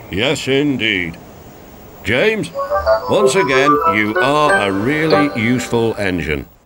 Yes, indeed. James, once again, you are a really useful engine.